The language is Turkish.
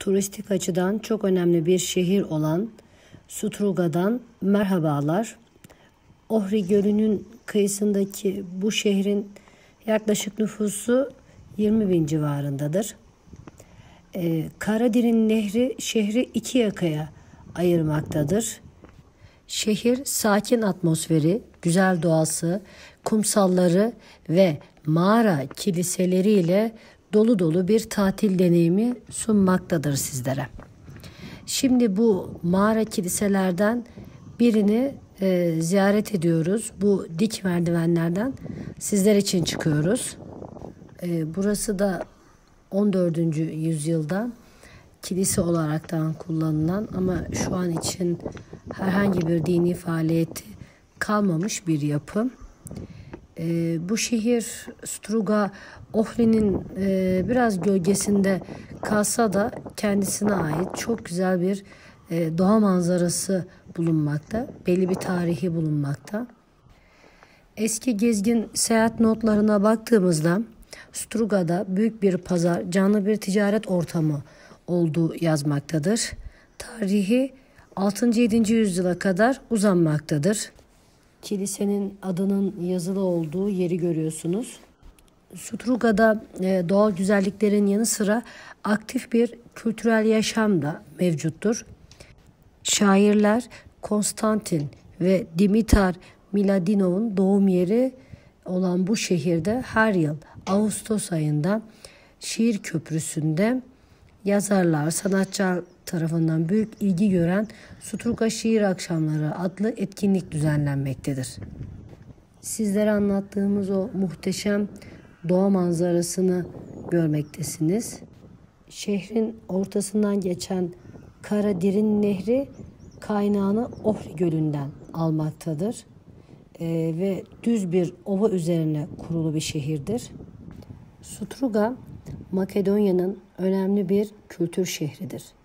turistik açıdan çok önemli bir şehir olan Strugada'dan merhabalar. Ohri Gölü'nün kıyısındaki bu şehrin yaklaşık nüfusu 20 bin civarındadır. Karadir'in nehri şehri iki yakaya ayırmaktadır. Şehir sakin atmosferi, güzel doğası, kumsalları ve mağara kiliseleriyle dolu dolu bir tatil deneyimi sunmaktadır sizlere. Şimdi bu mağara kiliselerden birini ziyaret ediyoruz. Bu dik merdivenlerden sizler için çıkıyoruz. Burası da 14. yüzyılda kilise olaraktan kullanılan ama şu an için herhangi bir dini faaliyeti kalmamış bir yapı. Bu şehir Struga, Ohri'nin biraz gölgesinde kalsa da kendisine ait çok güzel bir doğa manzarası bulunmakta. Belli bir tarihi bulunmakta. Eski gezgin seyahat notlarına baktığımızda Struga'da büyük bir pazar, canlı bir ticaret ortamı olduğu yazmaktadır. Tarihi 6. 7. yüzyıla kadar uzanmaktadır. Kilisenin adının yazılı olduğu yeri görüyorsunuz. Struga'da doğal güzelliklerin yanı sıra aktif bir kültürel yaşam da mevcuttur. Şairler Konstantin ve Dimitar Miladinov'un doğum yeri olan bu şehirde her yıl Ağustos ayında Şiir Köprüsü'nde yazarlar, sanatçılar tarafından büyük ilgi gören Struga Şiir Akşamları adlı etkinlik düzenlenmektedir. Sizlere anlattığımız o muhteşem doğa manzarasını görmektesiniz. Şehrin ortasından geçen Karadir'in nehri kaynağını Ohri Gölü'nden almaktadır. Ve düz bir ova üzerine kurulu bir şehirdir. Struga, Makedonya'nın önemli bir kültür şehridir.